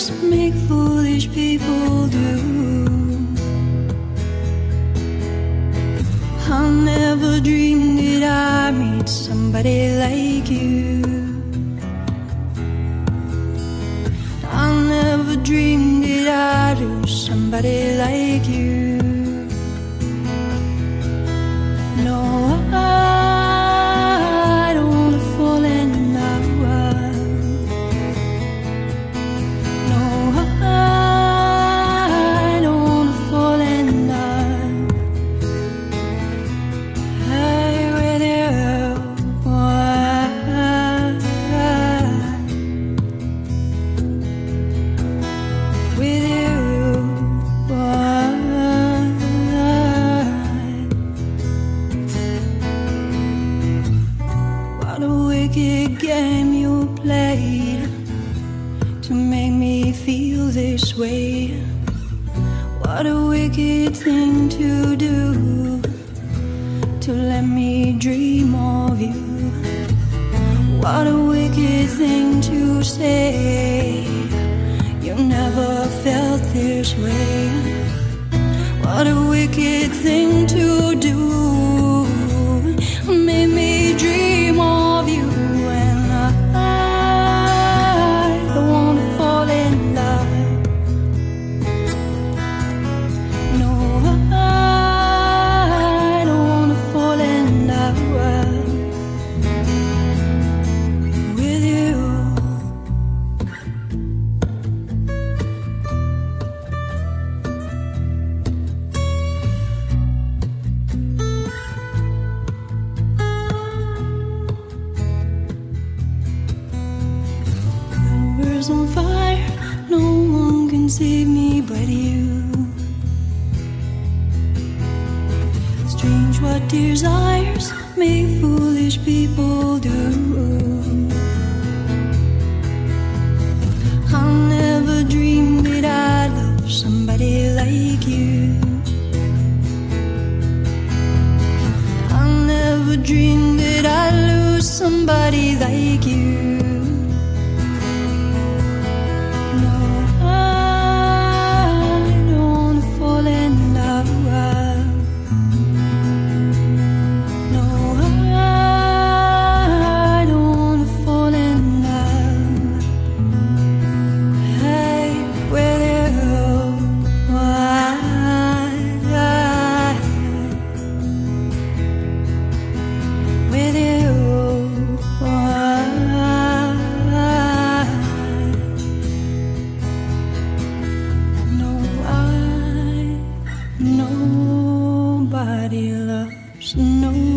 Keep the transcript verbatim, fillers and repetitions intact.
make foolish people do. I never dreamed that I'd meet somebody like you. I never dreamed that I'd lose somebody like you. No, I don't wanna fall in love. No, I don't wanna fall in love. Hey, with you, with you. What a wicked game you played to make me feel this way. What a wicked thing to do, to let me dream of you. What a wicked thing to say, you never felt this way. What a wicked thing to do, made me dream of you. And I don't wanna fall in love. No, I don't wanna fall in love with you. On fire, no one can save me but you. Strange what desires make foolish people do. I never dreamed that I'd love somebody like you. I never dreamed that I'd lose somebody like you. Nobody loves nobody.